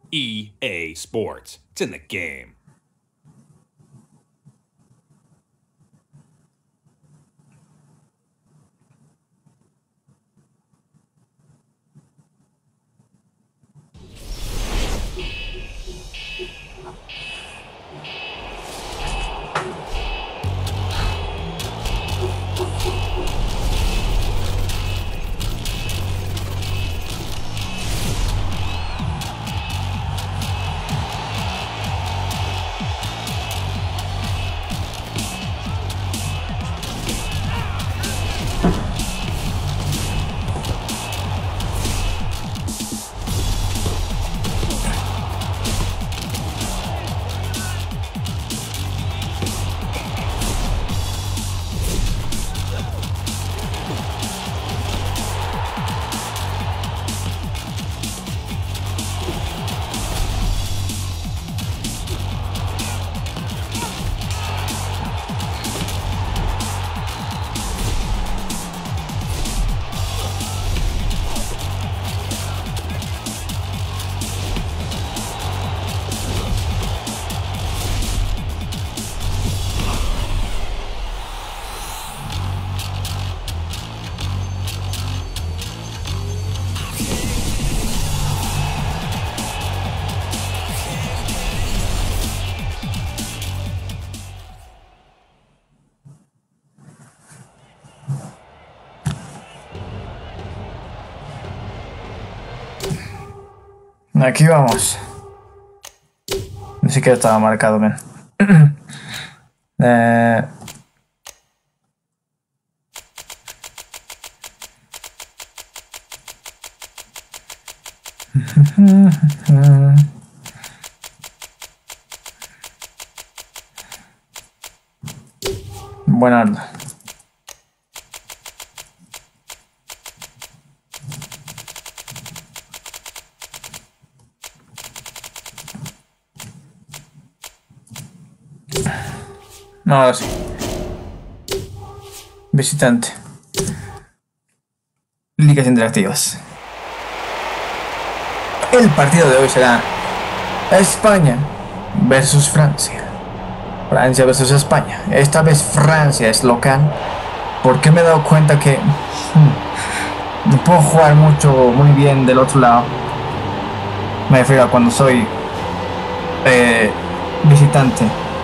EA Sports. It's in the game. Aquí vamos. Ni siquiera estaba marcado bien. Buenardo. Ahora sí. Visitante. Ligas interactivas. El partido de hoy será España versus Francia. Francia versus España. Esta vez Francia es local. Porque me he dado cuenta que no puedo jugar muy bien del otro lado. Me refiero a cuando soy visitante.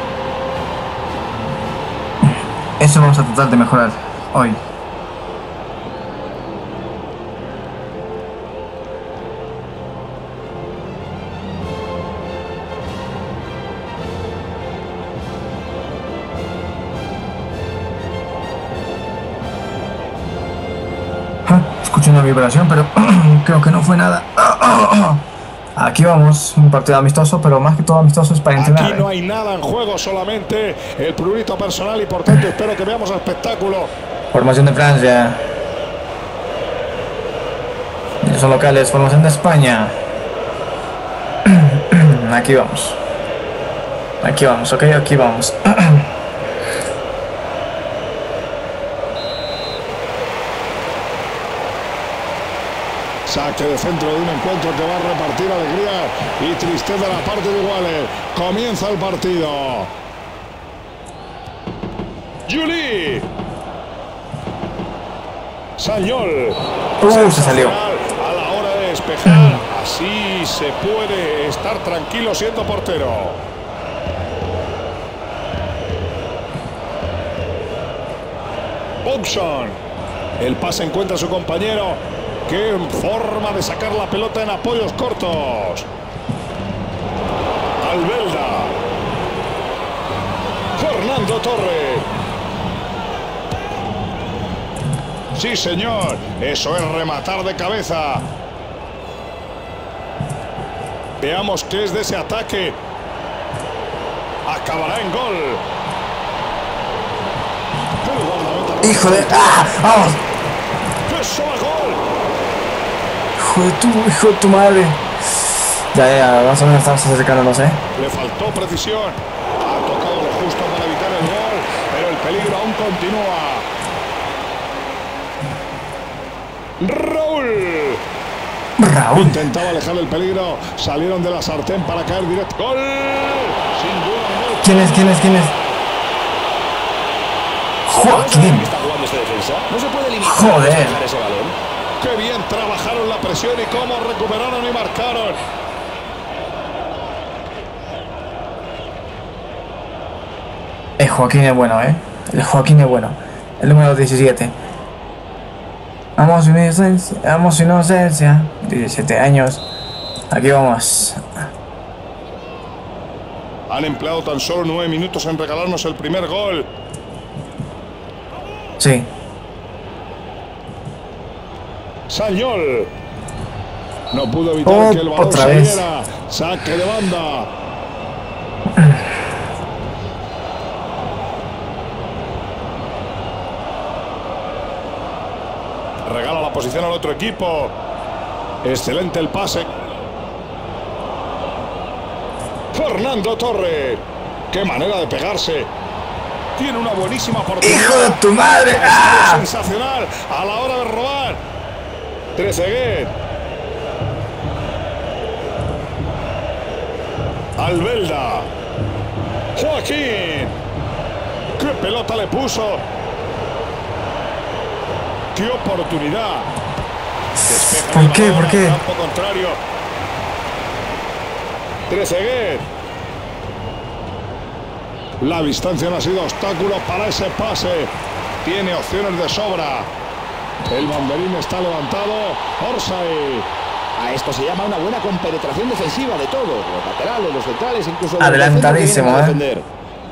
Eso vamos a tratar de mejorar hoy. Escuché una vibración, pero creo que no fue nada. Aquí vamos, un partido amistoso, pero más que todo amistoso es para entrenar. Aquí no hay nada en juego, solamente el prurito personal y por tanto espero que veamos espectáculo. Formación de Francia. Ellos son locales, formación de España. Aquí vamos. Aquí vamos, ok, aquí vamos. Saque de centro de un encuentro que va a repartir alegría y tristeza a la parte de iguales. Comienza el partido. Juli. Sañol. Se salió. A la hora de despejar, así se puede estar tranquilo siendo portero. Bobson. El pase encuentra a su compañero. ¡Qué forma de sacar la pelota en apoyos cortos! Albelda. Fernando Torres. Sí, señor. Eso es rematar de cabeza. Veamos qué es de ese ataque. Acabará en gol. ¡Hijo de... ¡Ah! ¡Vamos! ¡Eso a gol! Hijo de tu madre. Ya, más o menos estamos acercándonos, Le faltó precisión. Ha tocado lo justo para evitar el gol, pero el peligro aún continúa. Raúl. Raúl. Intentaba alejar el peligro. Salieron de la sartén para caer directo. ¡Gol! Sin duda, gol. ¿Quién es? Joaquín. Está jugando este defensa. No se puede limitar Joder. a dejar ese balón. ¡Qué bien trabajaron la presión y cómo recuperaron y marcaron! Joaquín es bueno, El Joaquín es bueno. El número 17. Vamos, sin inocencia. 17 años. Aquí vamos. Han empleado tan solo 9 minutos en regalarnos el primer gol. Sí. Sañol. No pudo evitar que el balón otra vez. saliera. Saque de banda. Regala la posición al otro equipo. Excelente el pase. Fernando Torres. Qué manera de pegarse. Tiene una buenísima oportunidad. ¡Hijo de tu madre! ¡Ah! Sensacional a la hora de robar. Trezeguet. Albelda. Joaquín. ¡Qué pelota le puso! ¡Qué oportunidad! Despeja ¿Por el qué? balón ¿Por qué? al campo contrario. Trezeguet. La distancia no ha sido obstáculo para ese pase. Tiene opciones de sobra. El banderín está levantado. Orsay. A esto se llama una buena compenetración defensiva de todos. Los laterales, los centrales, incluso los Adelantadísimo, defensores que vienen a defender.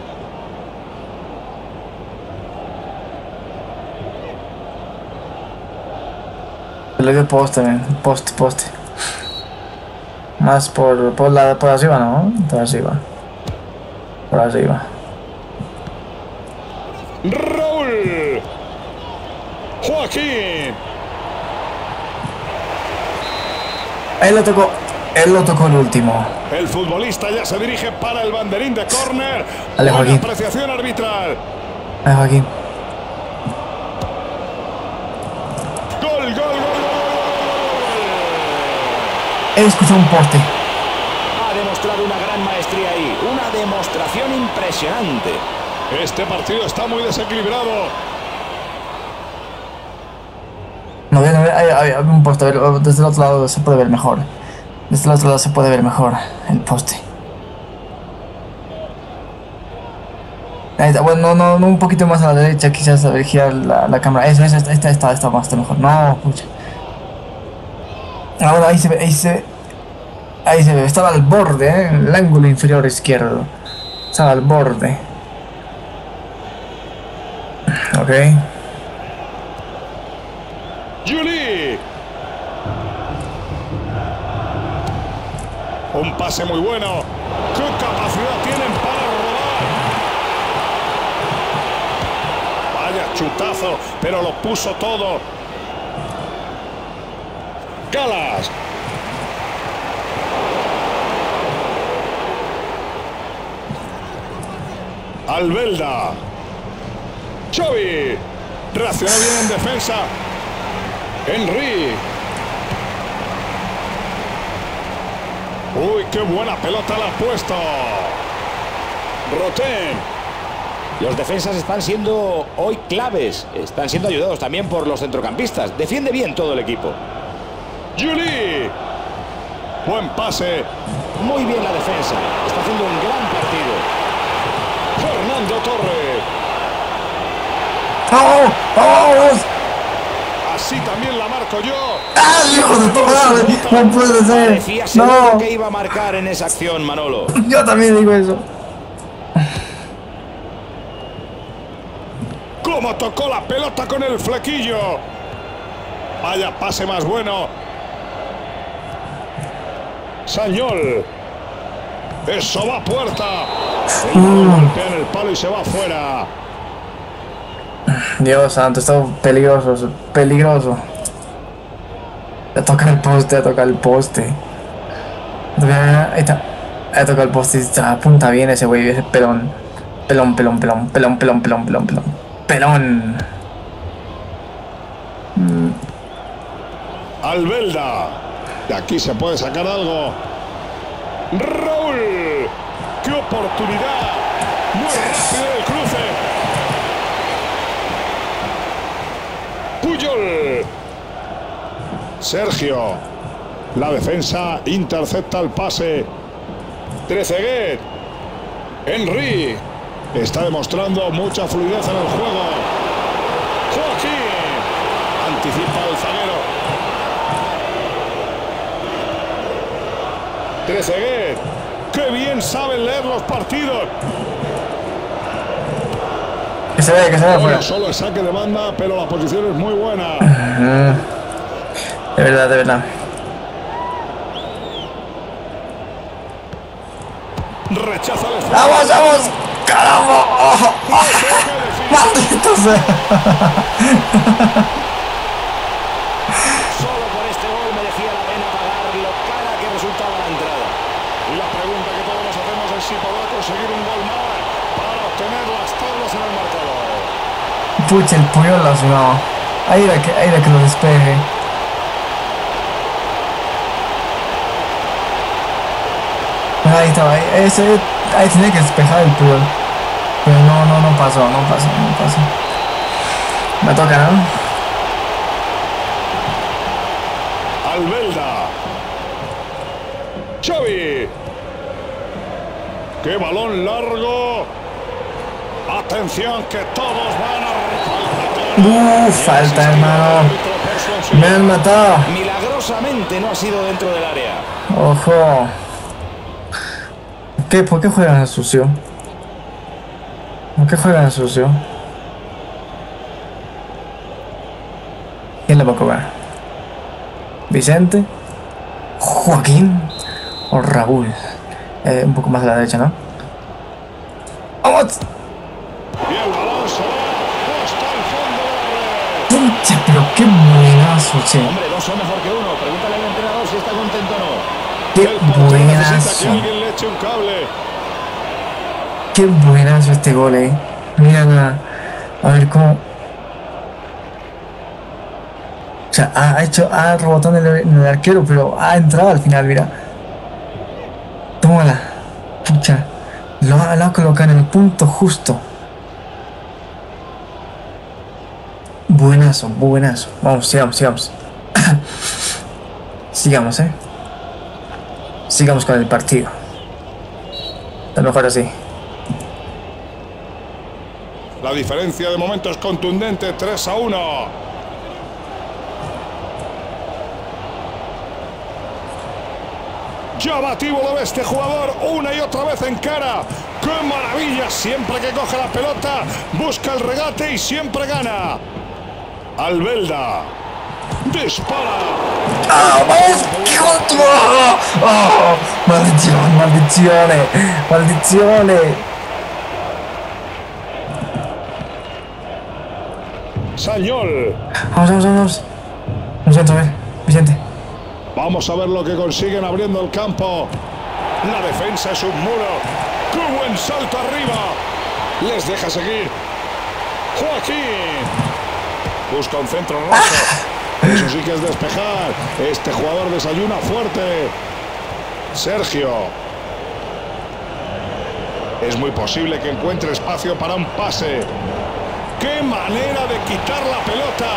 Le dio poste, poste. Más por arriba, ¿no? Por arriba. Raúl. Joaquín. Él lo tocó el último. El futbolista ya se dirige para el banderín de córner. Dale, Buena Joaquín. apreciación arbitral. Ay, Joaquín. Gol. He escuchado un poste. Ha demostrado una gran maestría ahí. Una demostración impresionante. Este partido está muy desequilibrado. No, hay un poste. A ver, desde el otro lado se puede ver mejor. El poste. Ahí está. Bueno, no, un poquito más a la derecha, quizás a ver, girar la cámara. Esta está mejor. No, pucha. Ahora ahí se ve. Estaba al borde, el ángulo inferior izquierdo. Estaba al borde. Ok. Juli. Un pase muy bueno. ¿Qué capacidad tienen para robar? Vaya chutazo, pero lo puso todo. Galas. Albelda. Xavi. Reaccionó bien en defensa. Henry. Uy, qué buena pelota la ha puesto. Roten. Los defensas están siendo hoy claves. Están siendo ayudados también por los centrocampistas. Defiende bien todo el equipo. Juli. Buen pase. Muy bien la defensa. Está haciendo un gran partido. Fernando Torres. ¡Oh! Así también la marco yo. ¡Ah, hijo de tu madre! No puede ser. Parecía seguro No. que iba a marcar en esa acción, Manolo. Yo también digo eso. Cómo tocó la pelota con el flequillo. Vaya pase más bueno. Sañol. Eso va a puerta. El balón golpea en el palo y se va afuera. Dios santo, está peligroso. Toca el poste. Ahí está. Ahí toca el poste. Apunta bien ese güey, ese pelón. Pelón. Albelda. De aquí se puede sacar algo. Raúl. ¡Qué oportunidad! Muy rápido el cruce. Puyol. Sergio. La defensa intercepta el pase. Trezeguet. Henry. Está demostrando mucha fluidez en el juego. Joaquín. Anticipa el zaguero. Trezeguet. ¡Qué bien saben leer los partidos! Que se vaya afuera. Solo es saque de banda, pero la posición es muy buena. De verdad, de verdad. Rechaza el esfuerzo. ¡Vamos, vamos! ¡Caramba! ¡Oh! ¡Maldito sea! Solo por este gol merecía la pena pagar lo cara que resultaba la entrada. Y la pregunta que todos nos hacemos es si podrá conseguir un gol más para obtener las tablas en el marcador. Pucha, el Puyol lo hace, no. Ahí era que lo despeje. Ahí estaba, ahí tenía que despejar el Puyol. Pero no pasó. Me toca, ¿no? Albelda. Xavi. ¡Qué balón largo! ¡Atención que todos van a repartir! Falta, hermano. Me han matado. Milagrosamente no ha sido dentro del área. Ojo. ¿Por qué juegan sucio? ¿Por qué juegan sucio? ¿Quién le va a cobrar? ¿Vicente? ¿Joaquín? ¿O Raúl? Un poco más a la derecha, ¿no? ¡Vamos! Y el balón se va hasta el fondo de la red. ¡Pucha, pero qué buenazo, che! Hombre, dos son mejor que uno. Pregúntale al entrenador si está contento o no. ¡Qué El portero necesita buenazo! que alguien le eche un cable. ¡Qué buenazo este gol, eh! Mira, a ver cómo... O sea, ha rebotado en el arquero, pero ha entrado al final, mira. Tómala. Pucha. Lo ha colocado en el punto justo. Buenazo. Vamos, sigamos. Sigamos, Sigamos con el partido. A lo mejor así. La diferencia de momento es contundente, 3-1. Llamativo lo ve este jugador una y otra vez en cara. ¡Qué maravilla! Siempre que coge la pelota, busca el regate y siempre gana. Albelda. Dispara. ¡Vamos! ¡Oh! ¡Maldiciones! Sañol. Vamos. Vicente, a ver. Vicente. Vamos a ver lo que consiguen abriendo el campo. La defensa es un muro. ¡Qué buen salto arriba! Les deja seguir. Joaquín. Busca un centro raso. Eso sí que es despejar. Este jugador desayuna fuerte. Sergio. Es muy posible que encuentre espacio para un pase. ¡Qué manera de quitar la pelota!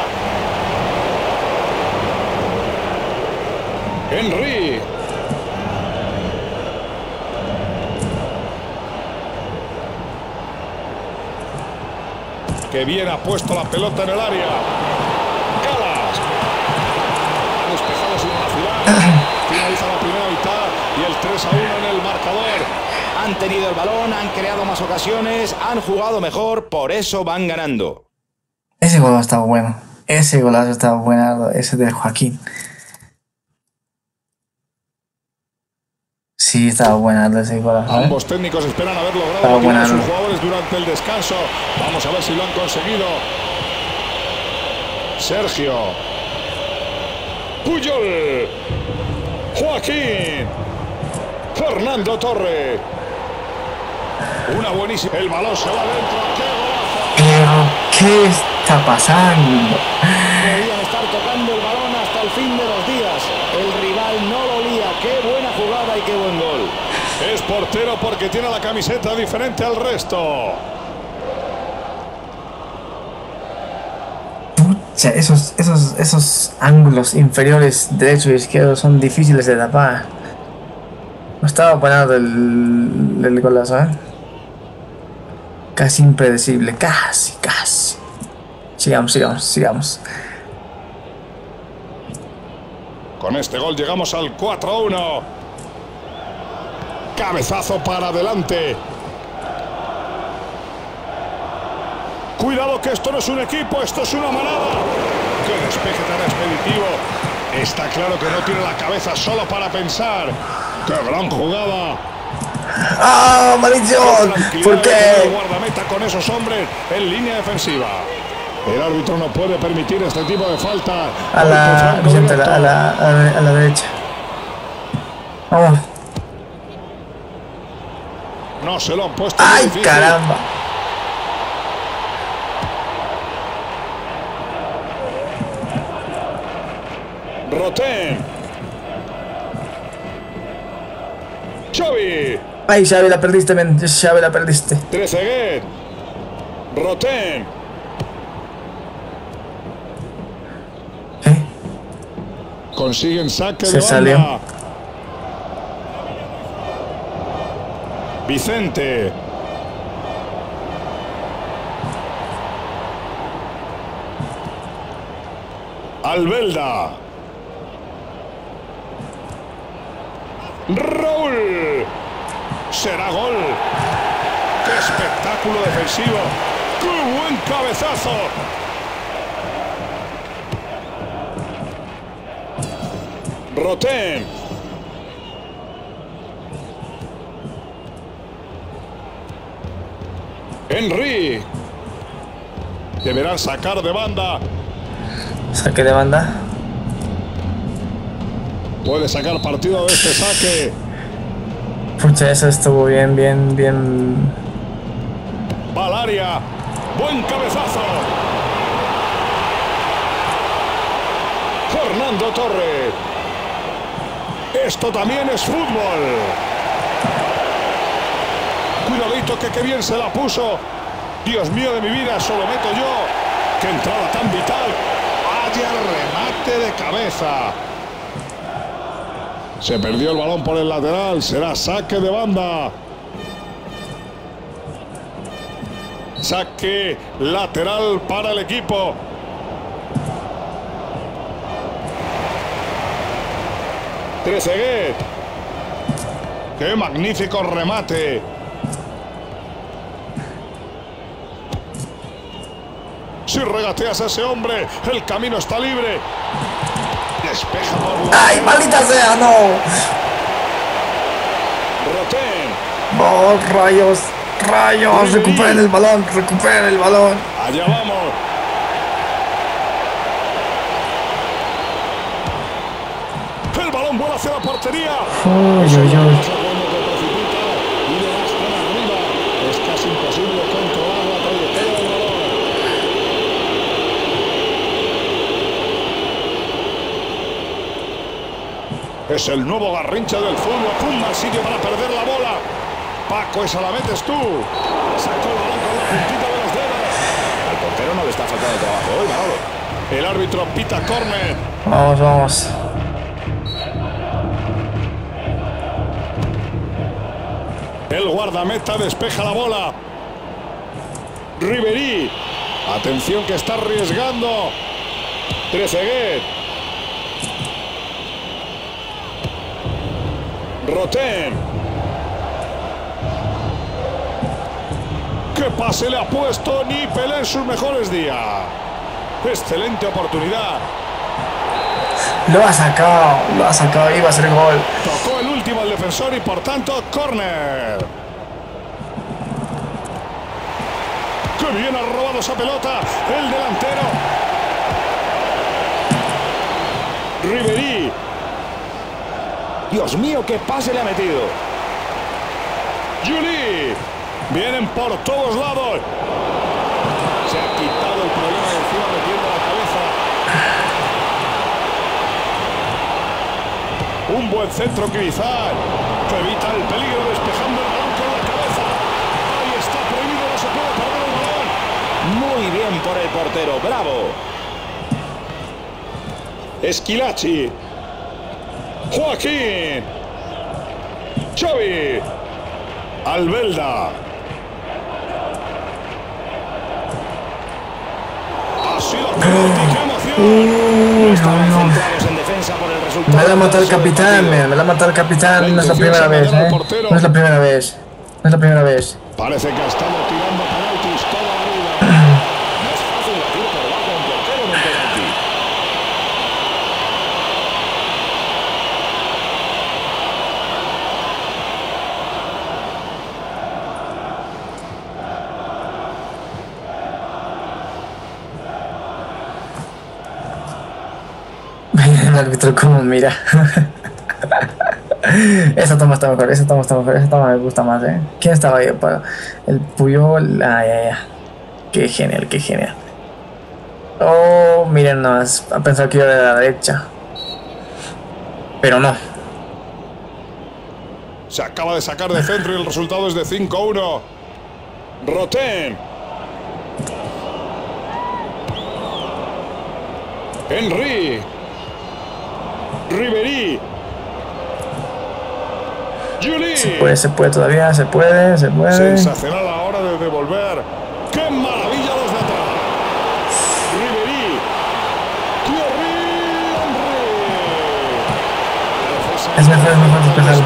Henry. ¡Qué bien ha puesto la pelota en el área! ¡Calas! Ha despejado sin vacilar. Finaliza la primera mitad y el 3-1 en el marcador. Han tenido el balón, han creado más ocasiones, han jugado mejor, por eso van ganando. Ese gol ha estado bueno. Ese golazo estaba bueno, ese de Joaquín. Sí, estaba buena ese golazo. Ambos técnicos esperan haber logrado tirar a sus jugadores durante el descanso. Vamos a ver si lo han conseguido. Sergio. Puyol. Joaquín. Fernando Torre. Una buenísima. El balón se va adentro. ¡Qué golazo! ¿Pero qué está pasando? Podrían estar tocando el balón hasta al fin de los días. El rival no lo lía. ¡Qué buena jugada y qué buen gol! Es portero porque tiene la camiseta diferente al resto. Pucha, esos ángulos inferiores derecho y izquierdo son difíciles de tapar. No estaba parado el golazo, ¿eh? Casi impredecible, casi. Sigamos. Con este gol llegamos al 4-1. Cabezazo para adelante. Cuidado que esto no es un equipo, esto es una manada. ¡Qué despeje tan expeditivo! Está claro que no tiene la cabeza solo para pensar. ¡Qué gran jugada! ¡Ah, maldición! ¿Por qué? El guardameta con esos hombres en línea defensiva. El árbitro no puede permitir este tipo de falta. A la derecha. Vamos. No se lo han puesto. ¡Ay, caramba! Roten. Xavi. ¡Ay, Xavi, la perdiste, men! Xavi, la perdiste. Trezeguet. Roten. Consiguen saque de banda. Salió. Vicente. Albelda. Raúl. Será gol. ¡Qué espectáculo defensivo! ¡Qué buen cabezazo! Roten. Henry. Deberán sacar de banda. Saque de banda. Puede sacar partido de este saque. Pucha, eso estuvo bien. Va al área. Buen cabezazo. Fernando Torres. Esto también es fútbol. Cuidadito que qué bien se la puso. Dios mío de mi vida, solo meto yo. Qué entrada tan vital. Vaya remate de cabeza. Se perdió el balón por el lateral. Será saque de banda. Saque lateral para el equipo. Trezeguet. ¡Qué magnífico remate! Si regateas a ese hombre, el camino está libre. Despeja por... ¡Ay, maldita sea! ¡No! Roten. ¡Oh, rayos! ¡Recuperen el balón! Allá vamos. El balón vuela hacia la portería. Uy. Es casi imposible controlar la trayectoria del balón. Es el nuevo Garrincha del fútbol. Un mal sitio para perder la bola. Paco, esa la metes tú. Sacó el balón con la puntita de los dedos. Al portero no le está faltando trabajo hoy, Manolo. El árbitro pita córner. Vamos. El guardameta despeja la bola. Ribery. Atención que está arriesgando. Trezeguet. Roten. ¡Qué pase le ha puesto Nipel en sus mejores días! Excelente oportunidad. Lo ha sacado, iba a ser gol. Tocó el último al defensor y por tanto, córner. ¡Qué bien ha robado esa pelota! El delantero. Ribery. Dios mío, qué pase le ha metido. Juli. Vienen por todos lados. Se ha quitado el problema de encima metiendo la cabeza. Un buen centro que Izar, que evita el peligro despejando el balón con la cabeza. Ahí está prohibido, no se puede perder el balón. Muy bien por el portero, bravo. Esquilachi. Joaquín. Xavi. Albelda. Ha sido penalti, qué emoción. Estaban centrados en defensa por el resultado. Me la ha matado el capitán, me la ha matado el capitán. No es la primera vez, ¿eh? No es la primera vez. No es la primera vez. Parece que ha estado tirando penaltis toda la vida. No es fácil batir por debajo a un portero en un penalti. El árbitro como mira. Esa toma está mejor, esa toma está mejor, esa toma me gusta más, ¿eh? ¿Quién estaba ahí? El Puyol. Ay, ay, ay. Qué genial, qué genial. Oh, miren nomás, a pensar que yo era de la derecha. Pero no. Se acaba de sacar de centro y el resultado es de 5-1. Roten. Henry. Ribery. Juli. Se puede todavía, se puede. Sensacional a la hora de devolver. ¡Qué maravilla los de atrás! Ribery. Thierry Henry. Es mejor despejar.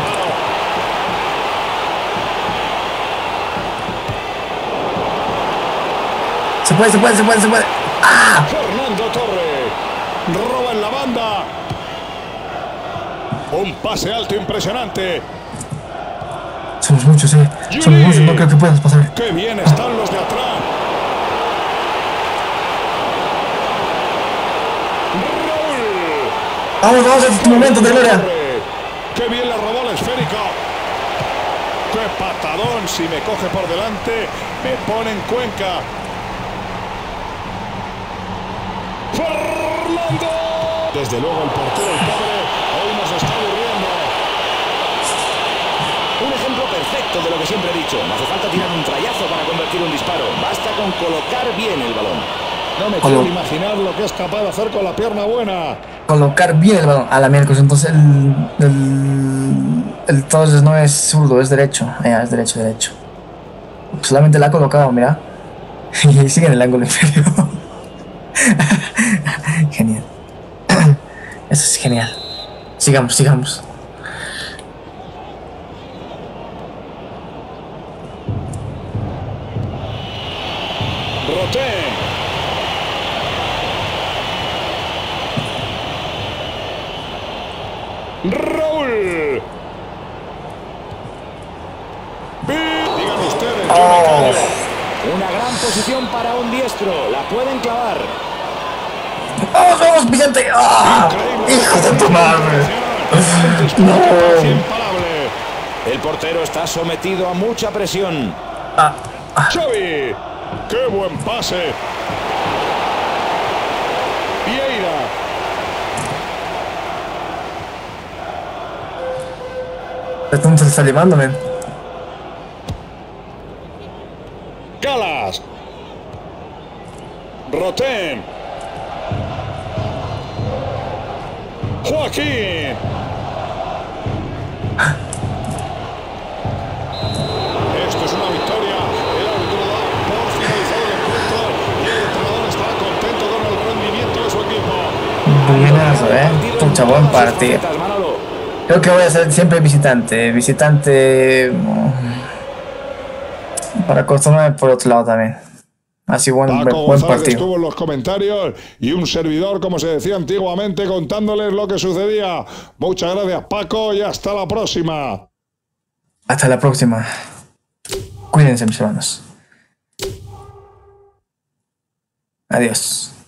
Se puede. ¡Ah! Fernando Torre. Roba en la banda. Un pase alto impresionante. Somos muchos, Somos muchos, no creo que puedas pasar. ¡Qué bien están los de atrás! Raúl. Vamos, es tu momento de gloria. ¡Qué bien le robó la esférica! ¡Qué patadón! Si me coge por delante, me pone en Cuenca. ¡Fernando! Desde luego el portero, el pobre, hoy nos está aburriendo. Un ejemplo perfecto de lo que siempre he dicho. No hace falta tirar un trayazo para convertir un disparo. Basta con colocar bien el balón. No me quiero imaginar lo que es capaz de hacer con la pierna buena. Colocar bien el balón. A la miércoles, entonces entonces no es zurdo, es derecho. Ya, es derecho. Solamente la ha colocado, mira. Y sigue en el ángulo inferior. Genial. Eso es genial. Sigamos. Roten. Raúl. Digan ustedes. Una gran posición para un diestro. La pueden clavar. ¡Vamos, Vicente! ¡Ah! ¡Hijo de tu madre! ¡No! El portero está sometido a mucha presión. Xavi. ¡Qué buen pase! Vieira. Entonces está llevándome. Galas. Roten. Joaquín. Esto es una victoria. El árbitro da por finalizado el encuentro y el entrenador estará contento con el rendimiento de su equipo. Buenazo, Pucha, buen partido. Creo que voy a ser siempre visitante para acostumbrarme por otro lado también. Así buen partido. Estuvo en los comentarios y un servidor, como se decía antiguamente, contándoles lo que sucedía. Muchas gracias, Paco, y hasta la próxima. Hasta la próxima. Cuídense, mis hermanos. Adiós.